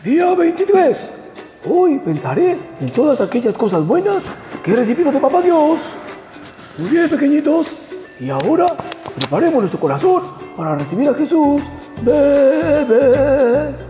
Día 23. Hoy pensaré en todas aquellas cosas buenas que he recibido de Papá Dios. Muy bien, pequeñitos. Y ahora preparemos nuestro corazón para recibir a Jesús. Bebé.